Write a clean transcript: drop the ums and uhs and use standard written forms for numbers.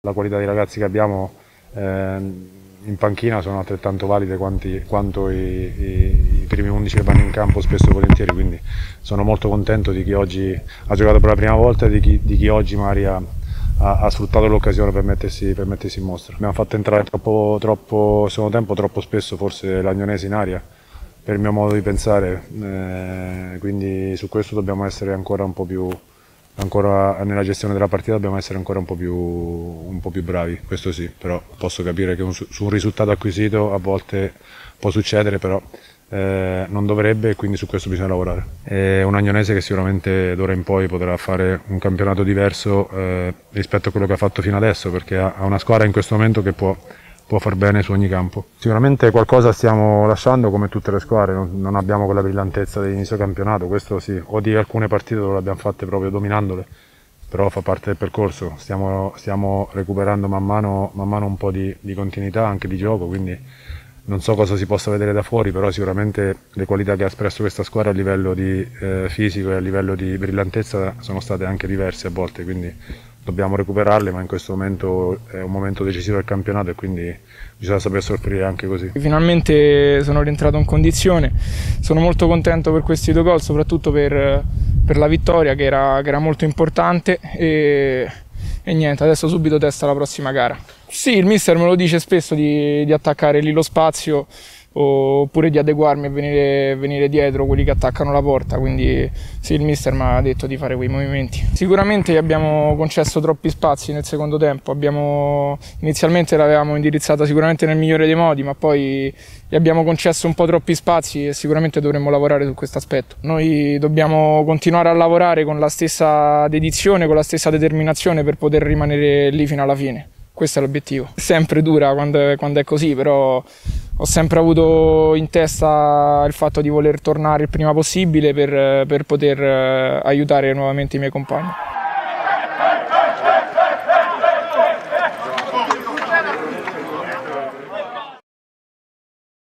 La qualità dei ragazzi che abbiamo in panchina sono altrettanto valide quanto i primi 11 che vanno in campo spesso e volentieri, quindi sono molto contento di chi oggi ha giocato per la prima volta e di chi oggi magari ha sfruttato l'occasione per mettersi in mostra. Abbiamo fatto entrare troppo secondo tempo, troppo spesso forse l'Agnonese in aria per il mio modo di pensare, quindi su questo dobbiamo essere ancora nella gestione della partita dobbiamo essere ancora un po' più bravi, questo sì, però posso capire che su un risultato acquisito a volte può succedere, però non dovrebbe, e quindi su questo bisogna lavorare. È un Agnonese che sicuramente d'ora in poi potrà fare un campionato diverso rispetto a quello che ha fatto fino adesso, perché ha una squadra in questo momento che può far bene su ogni campo. Sicuramente qualcosa stiamo lasciando come tutte le squadre, non abbiamo quella brillantezza dell'inizio campionato, questo sì, o di alcune partite dove le abbiamo fatte proprio dominandole, però fa parte del percorso, stiamo recuperando man mano un po' di continuità anche di gioco, quindi non so cosa si possa vedere da fuori, però sicuramente le qualità che ha espresso questa squadra a livello di fisico e a livello di brillantezza sono state anche diverse a volte, quindi dobbiamo recuperarle, ma in questo momento è un momento decisivo del campionato e quindi bisogna saper soffrire anche così. Finalmente sono rientrato in condizione, sono molto contento per questi 2 gol, soprattutto per la vittoria che era molto importante e niente, adesso subito testa alla prossima gara. Sì, il mister me lo dice spesso di attaccare lì lo spazio oppure di adeguarmi e venire dietro quelli che attaccano la porta, quindi sì, il mister mi ha detto di fare quei movimenti. Sicuramente gli abbiamo concesso troppi spazi nel secondo tempo, inizialmente l'avevamo indirizzata sicuramente nel migliore dei modi, ma poi gli abbiamo concesso un po' troppi spazi e sicuramente dovremmo lavorare su questo aspetto. Noi dobbiamo continuare a lavorare con la stessa dedizione, con la stessa determinazione per poter rimanere lì fino alla fine. Questo è l'obiettivo. È sempre dura quando è così, però ho sempre avuto in testa il fatto di voler tornare il prima possibile per poter aiutare nuovamente i miei compagni.